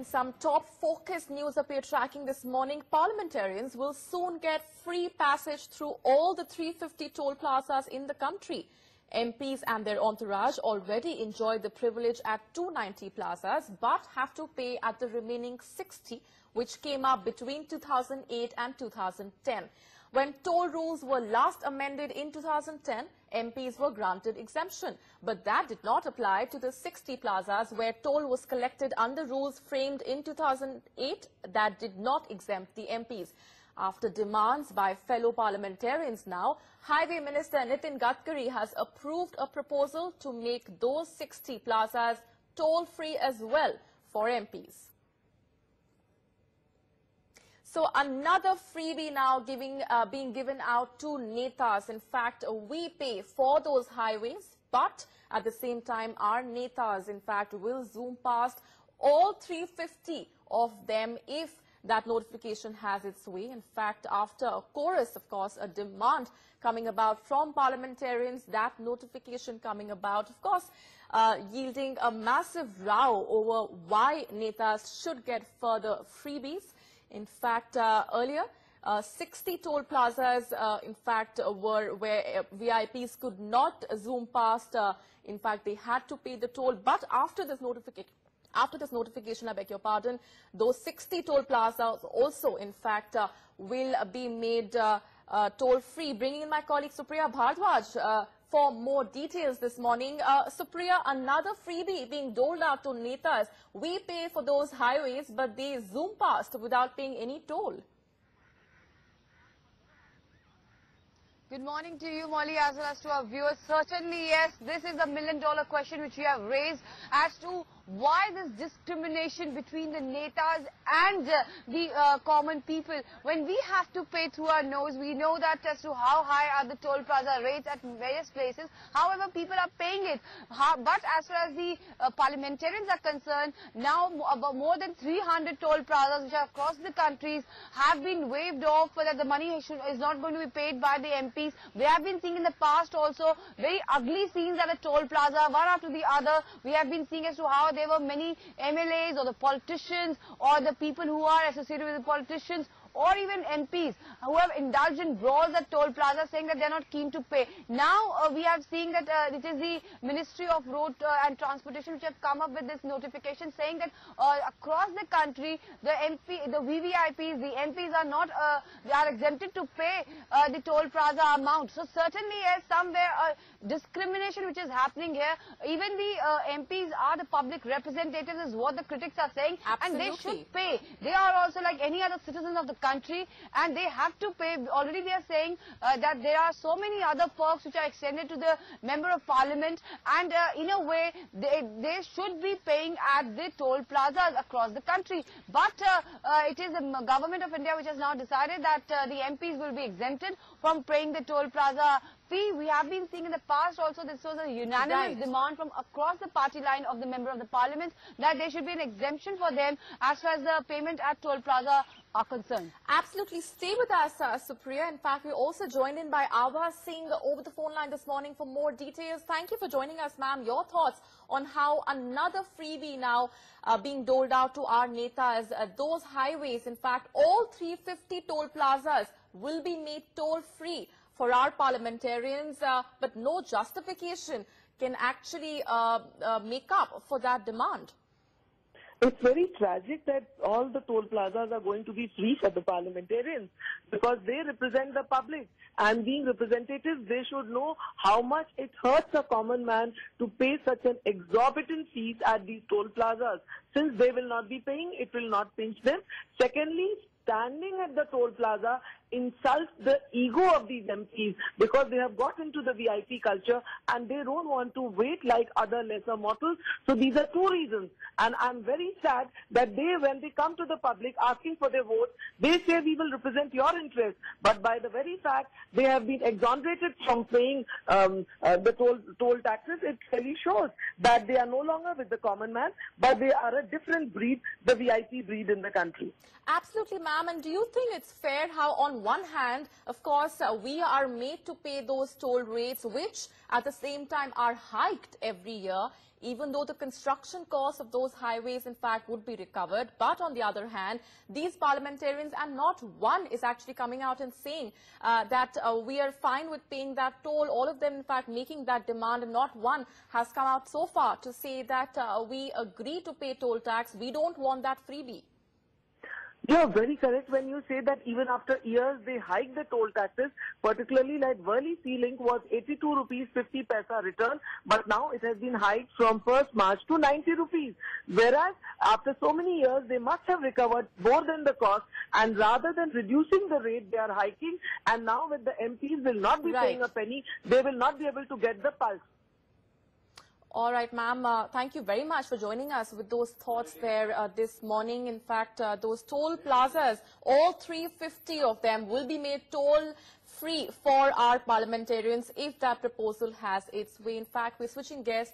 some top focused news that we are tracking this morning, parliamentarians will soon get free passage through all the 350 toll plazas in the country. MPs and their entourage already enjoy the privilege at 290 plazas but have to pay at the remaining 60, which came up between 2008 and 2010. When toll rules were last amended in 2010, MPs were granted exemption, but that did not apply to the 60 plazas where toll was collected under rules framed in 2008 that did not exempt the MPs. After demands by fellow parliamentarians now, Highway Minister Nitin Gadkari has approved a proposal to make those 60 plazas toll-free as well for MPs. So another freebie now being given out to netas. In fact, we pay for those highways, but at the same time, our netas, in fact, will zoom past all 350 of them if that notification has its way. In fact, after a chorus, of course, a demand coming about from parliamentarians, that notification coming about, of course, yielding a massive row over why netas should get further freebies. In fact, earlier, 60 toll plazas, in fact, were where VIPs could not zoom past. In fact, they had to pay the toll. But after this notification, I beg your pardon, those 60 toll plazas also, in fact, will be made toll-free. Bringing in my colleague Supriya Bhardwaj for more details this morning. Supriya, another freebie being doled out to netas. We pay for those highways, but they zoom past without paying any toll. Good morning to you, Molly, as well as to our viewers. Certainly, yes, this is the million-dollar question which we have raised as to why this discrimination between the netas and the common people. When we have to pay through our nose, we know that as to how high are the toll plaza rates at various places. However, people are paying it. But as far as the parliamentarians are concerned, now about more than 300 toll plazas which are across the countries have been waived off so that the money is not going to be paid by the MPs. We have been seeing in the past also very ugly scenes at the toll plaza, one after the other. We have been seeing as to how there were many MLAs or the politicians or the people who are associated with the politicians or even MPs who have indulged in brawls at toll plaza saying that they are not keen to pay. Now we have seen that it is the Ministry of Road and Transportation which have come up with this notification saying that across the country the VVIPs, the MPs are not they are exempted to pay the toll plaza amount. So certainly yes, somewhere discrimination which is happening here. Even the MPs are the public representatives is what the critics are saying. Absolutely. And they should pay. They are also like any other citizens of the country and they have to pay. Already they are saying that there are so many other perks which are extended to the member of parliament, and in a way they should be paying at the toll plazas across the country. But it is the government of India which has now decided that the MPs will be exempted from paying the toll plaza fee. We have been seeing in the past also this was a unanimous demand from across the party line of the member of the parliament that there should be an exemption for them as far as the payment at toll plaza are concerned. Absolutely. Stay with us, Supriya. In fact, we're also joined in by Ava Singh over the phone line this morning for more details. Thank you for joining us, ma'am. Your thoughts on how another freebie now being doled out to our netas. Those highways, in fact, all 350 toll plazas will be made toll-free for our parliamentarians, but no justification can actually make up for that demand. It's very tragic that all the toll plazas are going to be free for the parliamentarians because they represent the public, and being representatives they should know how much it hurts a common man to pay such an exorbitant fees at these toll plazas. Since they will not be paying, it will not pinch them. Secondly, standing at the toll plaza insults the ego of these MPs because they have got into the VIP culture and they don't want to wait like other lesser mortals. So these are two reasons. And I'm very sad that when they come to the public asking for their votes, they say we will represent your interests. But by the very fact they have been exonerated from paying the toll taxes, it clearly shows that they are no longer with the common man, but they are a different breed, the VIP breed in the country. Absolutely, ma'am. And do you think it's fair how on one hand, of course, we are made to pay those toll rates, which at the same time are hiked every year? even though the construction cost of those highways, in fact, would be recovered. But on the other hand, these parliamentarians, and not one is actually coming out and saying that we are fine with paying that toll. All of them, in fact, making that demand, and not one has come out so far to say that we agree to pay toll tax. We don't want that freebie. You're very correct when you say that even after years they hike the toll taxes, particularly like Worli Sea Link was 82 rupees 50 paisa return, but now it has been hiked from 1st March to 90 rupees. Whereas after so many years they must have recovered more than the cost, and rather than reducing the rate they are hiking, and now with the MPs will not be paying a penny, they will not be able to get the pulse. All right, ma'am. Thank you very much for joining us with those thoughts there this morning. In fact, those toll plazas, all 350 of them will be made toll-free for our parliamentarians if that proposal has its way. In fact, we're switching gears.